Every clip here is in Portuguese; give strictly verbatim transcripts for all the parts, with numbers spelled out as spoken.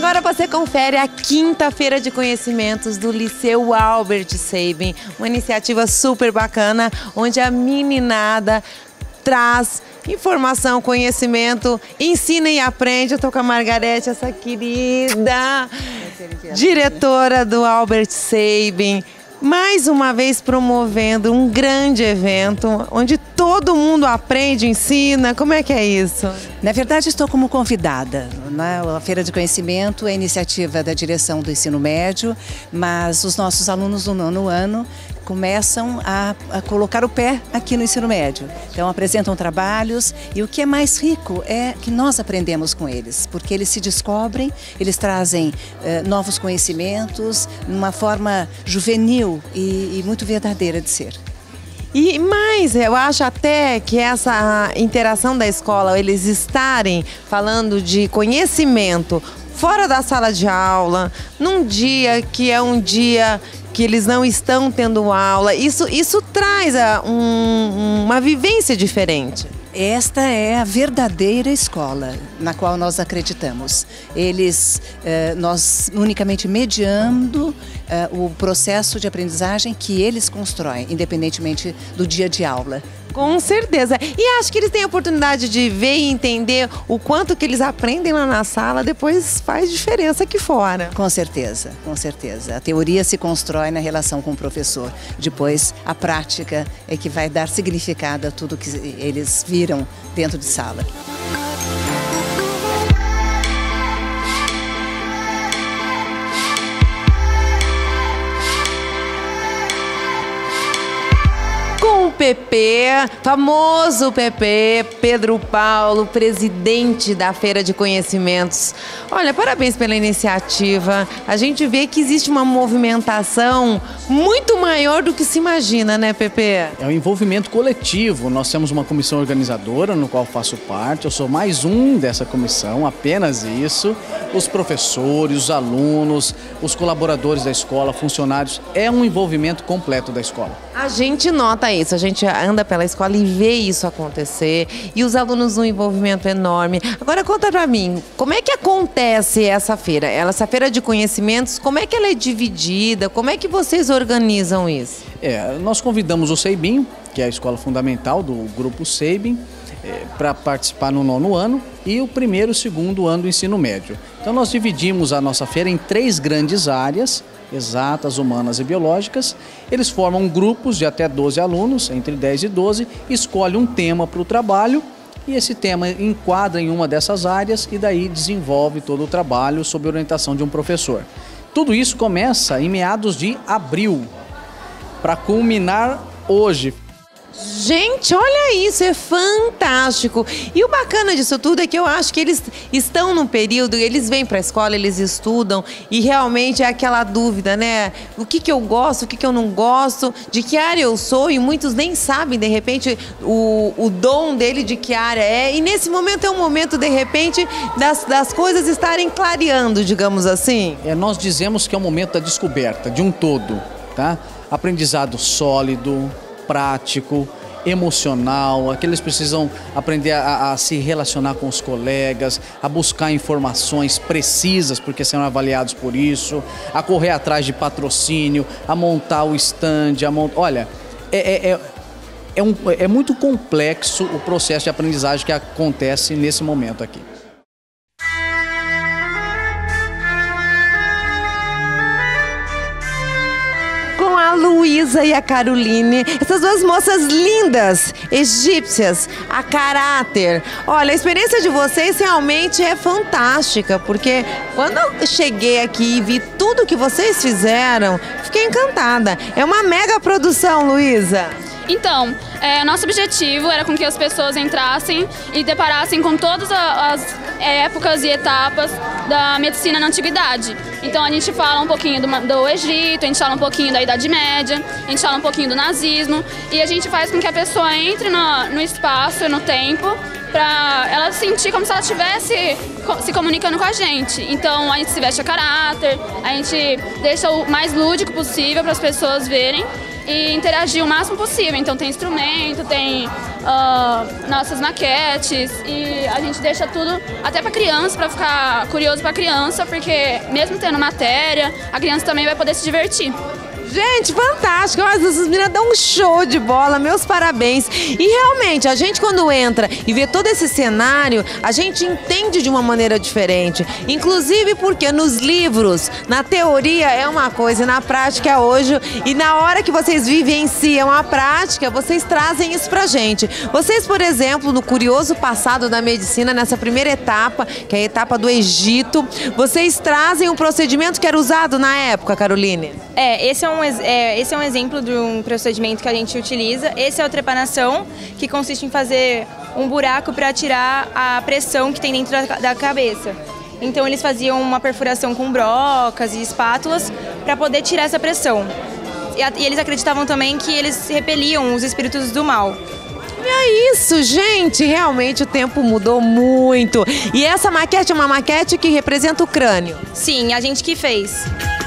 agora você confere a quinta Feira de Conhecimentos do Liceu Albert Sabin, uma iniciativa super bacana, onde a meninada traz informação, conhecimento, ensina e aprende. Eu tô com a Margarete, essa querida diretora do Albert Sabin, mais uma vez promovendo um grande evento onde todo mundo aprende, ensina. Como é que é isso? Na verdade, estou como convidada, né? A Feira de Conhecimento é iniciativa da direção do ensino médio, mas os nossos alunos do nono ano começam a, a colocar o pé aqui no ensino médio. Então apresentam trabalhos e o que é mais rico é que nós aprendemos com eles, porque eles se descobrem, eles trazem eh, novos conhecimentos, numa forma juvenil e, e muito verdadeira de ser. E mais, eu acho até que essa interação da escola, eles estarem falando de conhecimento fora da sala de aula, num dia que é um dia que eles não estão tendo aula, isso, isso traz a, um, uma vivência diferente. Esta é a verdadeira escola na qual nós acreditamos. Eles, eh, nós unicamente mediando eh, o processo de aprendizagem que eles constroem, independentemente do dia de aula. Com certeza. E acho que eles têm a oportunidade de ver e entender o quanto que eles aprendem lá na sala, depois faz diferença aqui fora. Com certeza, com certeza. A teoria se constrói na relação com o professor. Depois, a prática é que vai dar significado a tudo que eles viram dentro de sala. Com o P P, famoso P P, Pedro Paulo, presidente da Feira de Conhecimentos. Olha, parabéns pela iniciativa. A gente vê que existe uma movimentação muito maior do que se imagina, né, P P? É um envolvimento coletivo. Nós temos uma comissão organizadora, no qual faço parte. Eu sou mais um dessa comissão, apenas isso. Os professores, os alunos, os colaboradores da escola, funcionários. É um envolvimento completo da escola. A gente nota isso, a gente anda pela escola e vê isso acontecer, e os alunos num envolvimento enorme. Agora conta pra mim, como é que acontece essa feira? Essa feira de conhecimentos, como é que ela é dividida? Como é que vocês organizam isso? É, nós convidamos o Sabin, que é a escola fundamental do grupo Sabin, é, para participar no nono ano, e o primeiro e o segundo ano do ensino médio. Então nós dividimos a nossa feira em três grandes áreas: exatas, humanas e biológicas. Eles formam grupos de até doze alunos, entre dez e doze, escolhem um tema para o trabalho e esse tema enquadra em uma dessas áreas e daí desenvolve todo o trabalho sob orientação de um professor. Tudo isso começa em meados de abril, para culminar hoje. Gente, olha isso, é fantástico. E o bacana disso tudo é que eu acho que eles estão num período, eles vêm para a escola, eles estudam e realmente é aquela dúvida, né? O que que eu gosto, o que que eu não gosto, de que área eu sou, e muitos nem sabem, de repente, o, o dom dele de que área é. E nesse momento é um momento, de repente, das, das coisas estarem clareando, digamos assim. É, nós dizemos que é o momento da descoberta de um todo, tá? Aprendizado sólido, prático, emocional, aqui eles precisam aprender a, a se relacionar com os colegas, a buscar informações precisas, porque serão avaliados por isso, a correr atrás de patrocínio, a montar o stand, a mont... olha, é, é, é, é, um, é muito complexo o processo de aprendizagem que acontece nesse momento aqui. A Luísa e a Caroline, essas duas moças lindas, egípcias, a caráter. Olha, a experiência de vocês realmente é fantástica, porque quando eu cheguei aqui e vi tudo que vocês fizeram, fiquei encantada. É uma mega produção, Luísa. Então, é, nosso objetivo era com que as pessoas entrassem e deparassem com todas as épocas e etapas da medicina na antiguidade. Então a gente fala um pouquinho do, do Egito, a gente fala um pouquinho da Idade Média, a gente fala um pouquinho do nazismo, e a gente faz com que a pessoa entre no, no espaço e no tempo para ela sentir como se ela estivesse se comunicando com a gente. Então a gente se veste a caráter, a gente deixa o mais lúdico possível para as pessoas verem. e interagir o máximo possível. Então tem instrumento, tem uh, nossas maquetes e a gente deixa tudo até para criança, para ficar curioso para criança, porque mesmo tendo matéria, a criança também vai poder se divertir. Gente, fantástico! Essas meninas dão um show de bola, meus parabéns. E realmente, a gente quando entra e vê todo esse cenário, a gente entende de uma maneira diferente. Inclusive porque nos livros, na teoria é uma coisa, e na prática é hoje. E na hora que vocês vivenciam a prática, vocês trazem isso pra gente. Vocês, por exemplo, no curioso passado da medicina, nessa primeira etapa, que é a etapa do Egito, vocês trazem um procedimento que era usado na época, Caroline? É, esse é um É, esse é um exemplo de um procedimento que a gente utiliza. Esse é o trepanação, que consiste em fazer um buraco para tirar a pressão que tem dentro da, da cabeça. Então eles faziam uma perfuração com brocas e espátulas para poder tirar essa pressão. E, a, e eles acreditavam também que eles repeliam os espíritos do mal. E é isso, gente, realmente o tempo mudou muito. E essa maquete é uma maquete que representa o crânio? Sim, a gente que fez.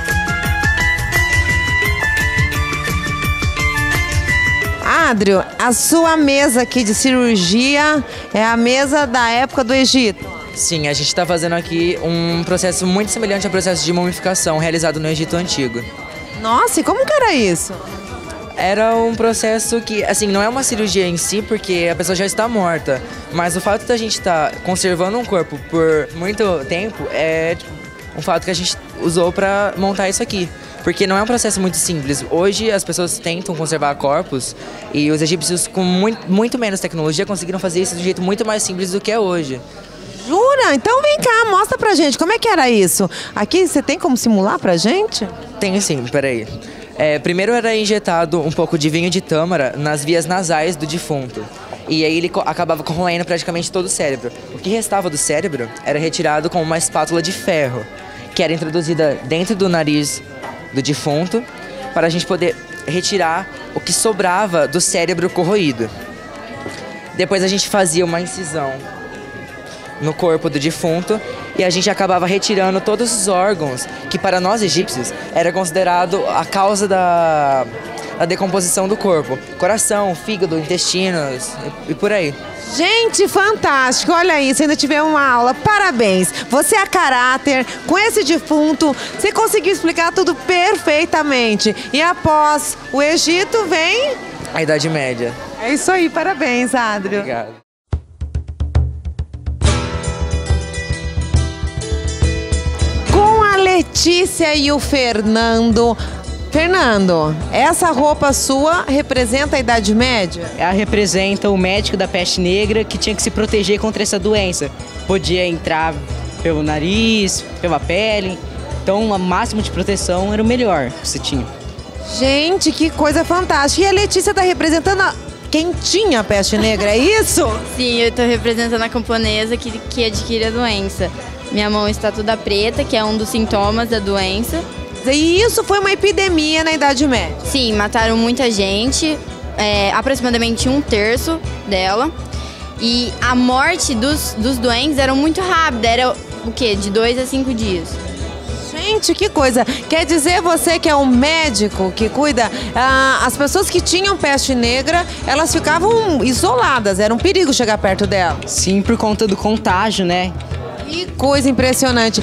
Adrio, a sua mesa aqui de cirurgia é a mesa da época do Egito? Sim, a gente está fazendo aqui um processo muito semelhante ao processo de mumificação realizado no Egito Antigo. Nossa, e como que era isso? Era um processo que, assim, não é uma cirurgia em si, porque a pessoa já está morta, mas o fato da gente estar conservando um corpo por muito tempo é tipo, um fato que a gente usou para montar isso aqui. Porque não é um processo muito simples. Hoje as pessoas tentam conservar corpos e os egípcios com muito, muito menos tecnologia conseguiram fazer isso de um jeito muito mais simples do que é hoje. Jura? Então vem cá, mostra pra gente como é que era isso. Aqui você tem como simular pra gente? Tenho sim, peraí. É, primeiro era injetado um pouco de vinho de tâmara nas vias nasais do defunto. E aí ele acabava corroendo praticamente todo o cérebro. O que restava do cérebro era retirado com uma espátula de ferro, que era introduzida dentro do nariz do defunto, para a gente poder retirar o que sobrava do cérebro corroído. Depois a gente fazia uma incisão no corpo do defunto e a gente acabava retirando todos os órgãos que para nós egípcios era considerado a causa da, da decomposição do corpo. Coração, fígado, intestinos e, e por aí. Gente, fantástico! Olha isso, ainda tivemos uma aula. Parabéns! Você é a caráter, com esse defunto, você conseguiu explicar tudo perfeitamente. E após o Egito vem... a Idade Média. É isso aí, parabéns, Adrio. Obrigado. Com a Letícia e o Fernando... Fernando, essa roupa sua representa a Idade Média? Ela representa o médico da peste negra que tinha que se proteger contra essa doença. Podia entrar pelo nariz, pela pele, então o máximo de proteção era o melhor que você tinha. Gente, que coisa fantástica. E a Letícia está representando a... quem tinha a peste negra, é isso? Sim, eu estou representando a camponesa que, que adquire a doença. Minha mão está toda preta, que é um dos sintomas da doença. E isso foi uma epidemia na Idade Média? Sim, mataram muita gente, é, aproximadamente um terço dela. E a morte dos, dos doentes era muito rápida, era o quê? De dois a cinco dias. Gente, que coisa! Quer dizer, você que é um médico que cuida, ah, as pessoas que tinham peste negra, elas ficavam isoladas, era um perigo chegar perto dela. Sim, por conta do contágio, né? Que coisa impressionante.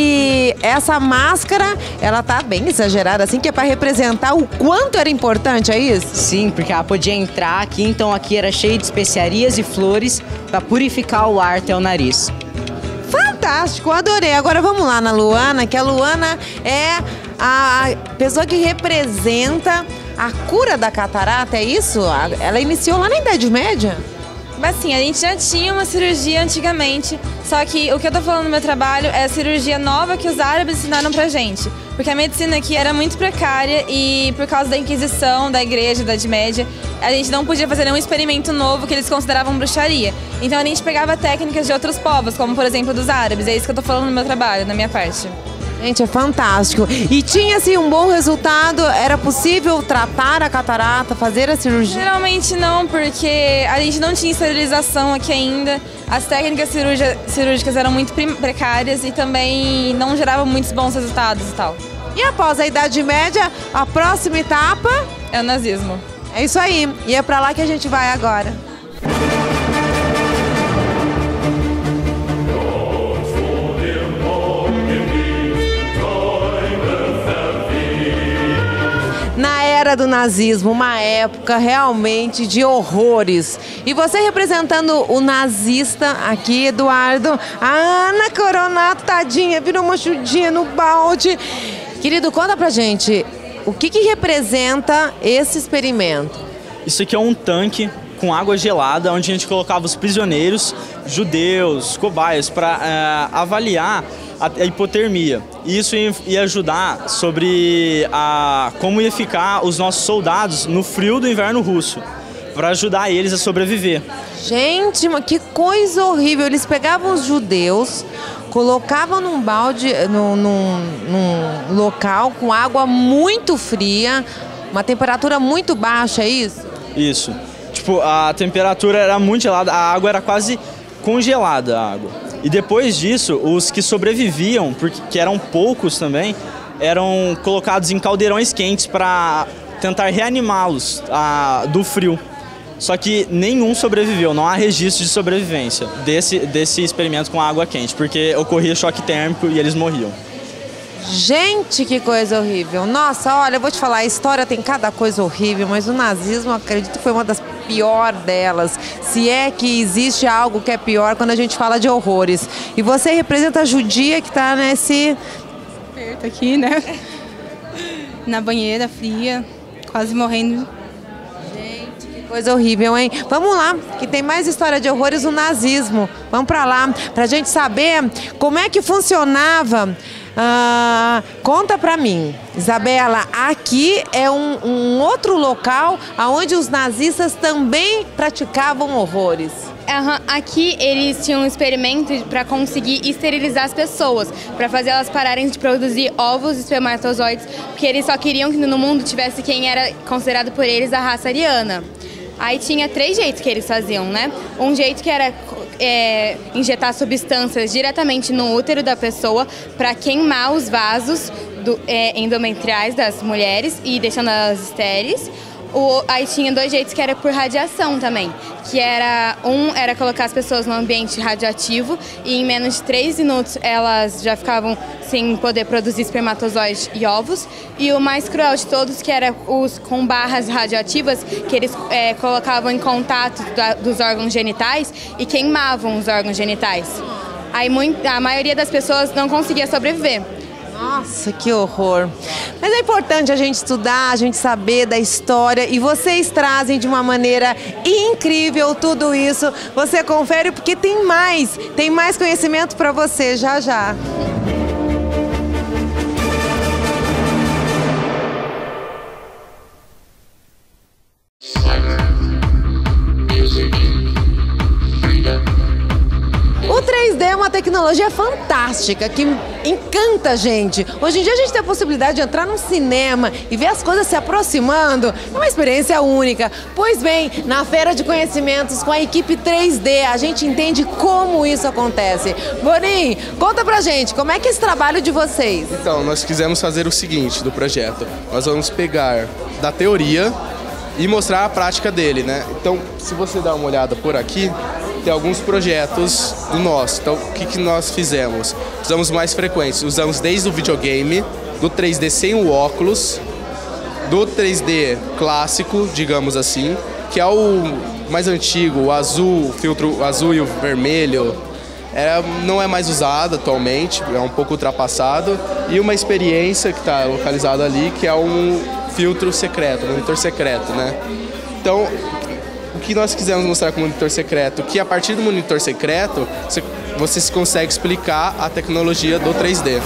E essa máscara, ela tá bem exagerada, assim, que é para representar o quanto era importante, é isso? Sim, porque ela podia entrar aqui, então aqui era cheio de especiarias e flores para purificar o ar até o nariz. Fantástico, adorei. Agora vamos lá na Luana, que a Luana é a pessoa que representa a cura da catarata, é isso? Ela iniciou lá na Idade Média? Mas sim, a gente já tinha uma cirurgia antigamente, só que o que eu tô falando no meu trabalho é a cirurgia nova que os árabes ensinaram pra gente. Porque a medicina aqui era muito precária e por causa da Inquisição, da Igreja, da Idade Média, a gente não podia fazer nenhum experimento novo que eles consideravam bruxaria. Então a gente pegava técnicas de outros povos, como por exemplo dos árabes, é isso que eu tô falando no meu trabalho, na minha parte. Gente, é fantástico. E tinha, assim, um bom resultado? Era possível tratar a catarata, fazer a cirurgia? Geralmente não, porque a gente não tinha esterilização aqui ainda. As técnicas cirúrgicas eram muito precárias e também não geravam muitos bons resultados e tal. E após a Idade Média, a próxima etapa? é o nazismo. É isso aí, e é pra lá que a gente vai agora. Na era do nazismo, uma época realmente de horrores. E você representando o nazista aqui, Eduardo, a Ana Coronato, tadinha, virou uma chudinha no balde. Querido, conta pra gente, o que que representa esse experimento? Isso aqui é um tanque com água gelada, onde a gente colocava os prisioneiros judeus, cobaias, para uh, avaliar a hipotermia. E isso ia ajudar sobre a, como ia ficar os nossos soldados no frio do inverno russo, para ajudar eles a sobreviver. Gente, mas que coisa horrível! Eles pegavam os judeus, colocavam num balde, num, num, num local com água muito fria, uma temperatura muito baixa, é isso? Isso. Tipo, a temperatura era muito gelada, a água era quase congelada, a água. E depois disso, os que sobreviviam, porque que eram poucos também, eram colocados em caldeirões quentes para tentar reanimá-los do frio. Só que nenhum sobreviveu, não há registro de sobrevivência desse, desse experimento com água quente, porque ocorria choque térmico e eles morriam. Gente, que coisa horrível. Nossa, olha, eu vou te falar, a história tem cada coisa horrível, mas o nazismo, acredito que foi uma das piores delas. Se é que existe algo que é pior quando a gente fala de horrores. E você representa a judia que está nesse... perto aqui, né? Na banheira fria, quase morrendo. Gente, que coisa horrível, hein? Vamos lá, que tem mais história de horrores do nazismo. Vamos para lá, pra gente saber como é que funcionava. Ah, conta pra mim, Isabela, aqui é um, um outro local onde os nazistas também praticavam horrores. Uhum. Aqui eles tinham um experimento para conseguir esterilizar as pessoas, para fazer elas pararem de produzir ovos e espermatozoides, porque eles só queriam que no mundo tivesse quem era considerado por eles a raça ariana. Aí tinha três jeitos que eles faziam, né? Um jeito que era é, injetar substâncias diretamente no útero da pessoa para queimar os vasos do, é, endometriais das mulheres e deixando elas estéreis. O, aí tinha dois jeitos que era por radiação também, que era um era colocar as pessoas num ambiente radioativo e em menos de três minutos elas já ficavam sem poder produzir espermatozoides e ovos, e o mais cruel de todos que era os com barras radioativas que eles é, colocavam em contato da, dos órgãos genitais e queimavam os órgãos genitais. Aí muito, a maioria das pessoas não conseguia sobreviver. Nossa, que horror. Mas é importante a gente estudar, a gente saber da história, e vocês trazem de uma maneira incrível tudo isso. Você confere porque tem mais, tem mais conhecimento para você já já. O três D é uma tecnologia fantástica que encanta a gente. Hoje em dia a gente tem a possibilidade de entrar num cinema e ver as coisas se aproximando. É uma experiência única. Pois bem, na Feira de Conhecimentos com a equipe três D, a gente entende como isso acontece. Boninho, conta pra gente, como é que é esse trabalho de vocês? Então, nós quisemos fazer o seguinte do projeto. Nós vamos pegar da teoria e mostrar a prática dele, né? Então, se você dá uma olhada por aqui, tem alguns projetos do nosso. Então, o que, que nós fizemos? Usamos mais frequentes. Usamos desde o videogame, do três D sem o óculos, do três D clássico, digamos assim, que é o mais antigo, o azul, o filtro azul e o vermelho. É, não é mais usado atualmente, é um pouco ultrapassado. E uma experiência que está localizada ali, que é um filtro secreto, um monitor secreto, né? Então, o que nós quisemos mostrar com o monitor secreto? Que a partir do monitor secreto, você, você consegue explicar a tecnologia do três D.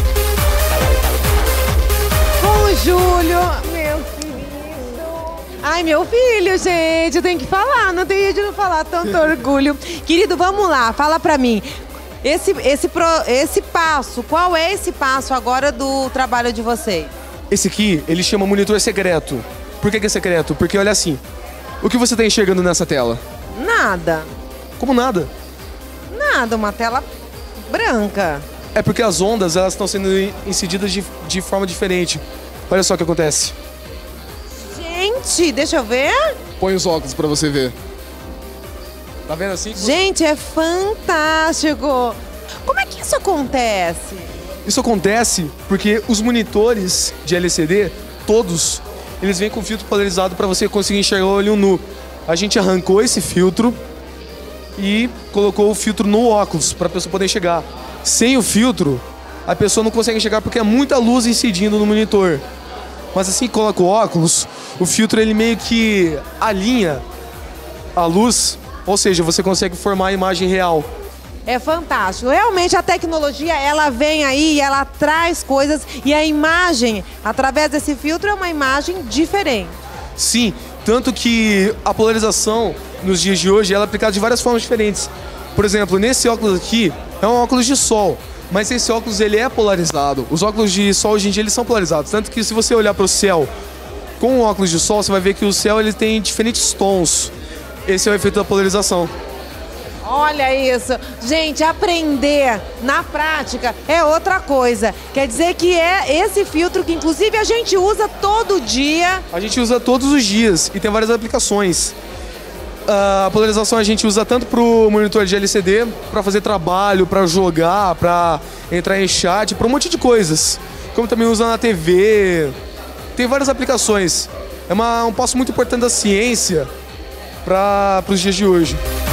Com o Júlio, meu querido. Ai, meu filho, gente, eu tenho que falar, não tenho jeito de não falar, tanto orgulho. Querido, vamos lá, fala pra mim. Esse, esse, pro, esse passo, qual é esse passo agora do trabalho de vocês? Esse aqui, ele chama monitor secreto. Por que que é secreto? Porque olha assim, o que você está enxergando nessa tela? Nada. Como nada? Nada, uma tela branca. É porque as ondas, elas estão sendo incididas de, de forma diferente. Olha só o que acontece. Gente, deixa eu ver. Põe os óculos pra você ver. Tá vendo assim? Gente, é fantástico. Como é que isso acontece? Isso acontece porque os monitores de L C D, todos, eles vêm com filtro polarizado para você conseguir enxergar o olho nu. A gente arrancou esse filtro e colocou o filtro no óculos para a pessoa poder enxergar. Sem o filtro, a pessoa não consegue enxergar porque é muita luz incidindo no monitor. Mas assim que coloca o óculos, o filtro ele meio que alinha a luz, ou seja, você consegue formar a imagem real. É fantástico. Realmente a tecnologia, ela vem aí e ela traz coisas e a imagem, através desse filtro, é uma imagem diferente. Sim, tanto que a polarização nos dias de hoje ela é aplicada de várias formas diferentes. Por exemplo, nesse óculos aqui é um óculos de sol, mas esse óculos ele é polarizado. Os óculos de sol hoje em dia eles são polarizados, tanto que se você olhar para o céu com o óculos de sol, você vai ver que o céu ele tem diferentes tons. Esse é o efeito da polarização. Olha isso. Gente, aprender na prática é outra coisa. Quer dizer que é esse filtro que inclusive a gente usa todo dia. A gente usa todos os dias e tem várias aplicações. A polarização a gente usa tanto para o monitor de L C D, para fazer trabalho, para jogar, para entrar em chat, para um monte de coisas. Como também usa na T V. Tem várias aplicações. É uma, um passo muito importante da ciência para os dias de hoje.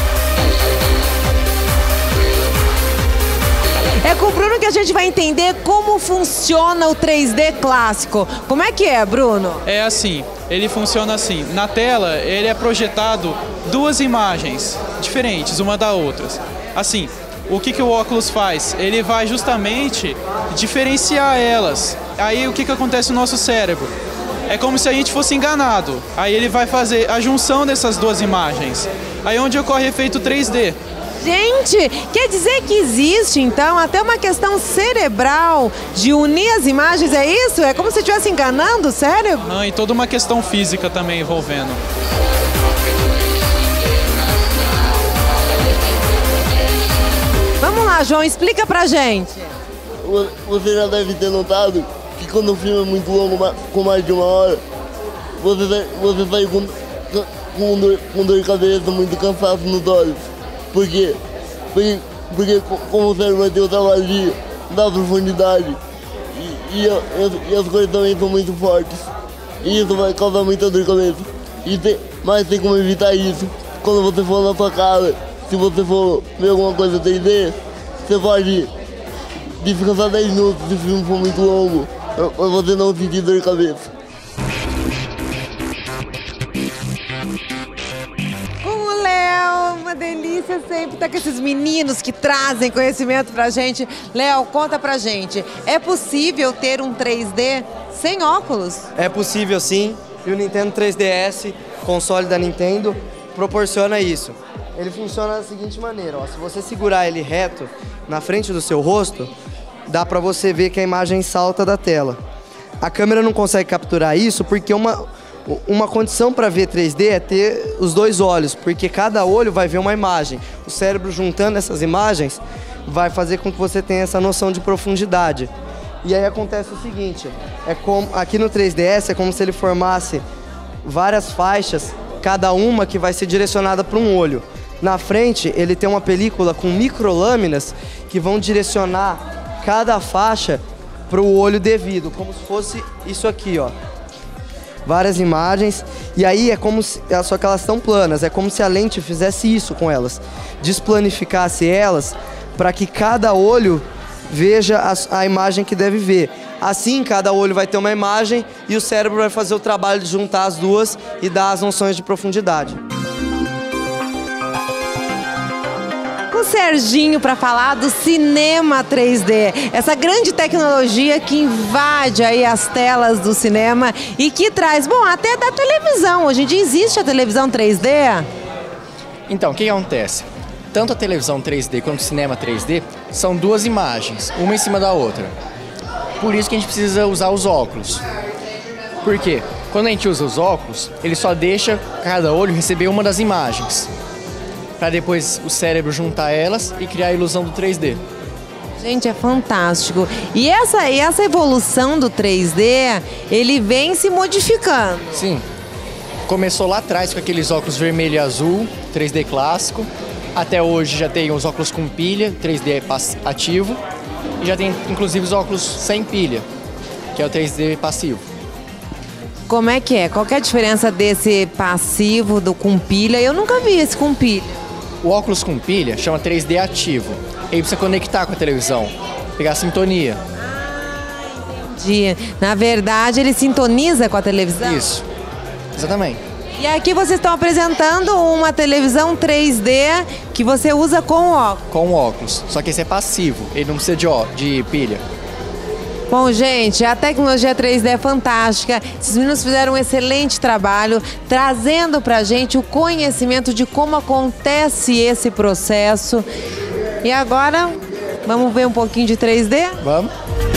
É com o Bruno que a gente vai entender como funciona o três D clássico. Como é que é, Bruno? É assim, ele funciona assim. Na tela, ele é projetado duas imagens diferentes, uma da outra. Assim, o que, que o óculos faz? Ele vai justamente diferenciar elas. Aí o que, que acontece no nosso cérebro? É como se a gente fosse enganado. Aí ele vai fazer a junção dessas duas imagens. Aí onde ocorre efeito três D. Gente, quer dizer que existe, então, até uma questão cerebral de unir as imagens, é isso? É como se estivesse enganando o cérebro? Não, e toda uma questão física também envolvendo. Vamos lá, João, explica pra gente. Você já deve ter notado que quando o filme é muito longo, com mais de uma hora, você vai, você vai com, com, dor, com dor de cabeça, muito cansaço nos olhos. Por quê? Porque, porque como o cérebro vai ter o trabalho de, da profundidade e, e, e, e as coisas também são muito fortes. E isso vai causar muita dor de cabeça. E tem, mas tem como evitar isso. Quando você for na sua casa, se você for ver alguma coisa três D, você pode descansar dez minutos se o filme for muito longo, pra você não sentir dor de cabeça. Delícia sempre estar com esses meninos que trazem conhecimento pra gente. Léo, conta pra gente, é possível ter um três D sem óculos? É possível sim, e o Nintendo três D S, console da Nintendo, proporciona isso. Ele funciona da seguinte maneira, ó, se você segurar ele reto na frente do seu rosto, dá pra você ver que a imagem salta da tela. A câmera não consegue capturar isso porque uma... Uma condição para ver três D é ter os dois olhos, porque cada olho vai ver uma imagem. O cérebro juntando essas imagens vai fazer com que você tenha essa noção de profundidade. E aí acontece o seguinte, é como, aqui no três D S é como se ele formasse várias faixas, cada uma que vai ser direcionada para um olho. Na frente ele tem uma película com microlâminas que vão direcionar cada faixa para o olho devido, como se fosse isso aqui, ó. Várias imagens, e aí é como se, só que elas estão planas, é como se a lente fizesse isso com elas, desplanificasse elas para que cada olho veja a, a imagem que deve ver. Assim, cada olho vai ter uma imagem e o cérebro vai fazer o trabalho de juntar as duas e dar as noções de profundidade. Com o Serginho para falar do cinema três D, essa grande tecnologia que invade aí as telas do cinema e que traz, bom, até da televisão. Hoje em dia existe a televisão três D? Então, o que acontece? Tanto a televisão três D quanto o cinema três D são duas imagens, uma em cima da outra. Por isso que a gente precisa usar os óculos. Por quê? Quando a gente usa os óculos, ele só deixa cada olho receber uma das imagens, para depois o cérebro juntar elas e criar a ilusão do três D. Gente, é fantástico. E essa, e essa evolução do três D, ele vem se modificando. Sim. Começou lá atrás com aqueles óculos vermelho e azul, três D clássico. Até hoje já tem os óculos com pilha, três D ativo. E já tem inclusive os óculos sem pilha, que é o três D passivo. Como é que é? Qual que é a diferença desse passivo do com pilha? Eu nunca vi esse com pilha. O óculos com pilha chama três D ativo. Ele precisa conectar com a televisão, pegar a sintonia. De, na verdade, ele sintoniza com a televisão? Isso, exatamente. E aqui vocês estão apresentando uma televisão três D que você usa com óculos. Com óculos, só que esse é passivo, ele não precisa de, ó, de pilha. Bom, gente, a tecnologia três D é fantástica. Esses meninos fizeram um excelente trabalho, trazendo pra gente o conhecimento de como acontece esse processo. E agora, vamos ver um pouquinho de três D? Vamos.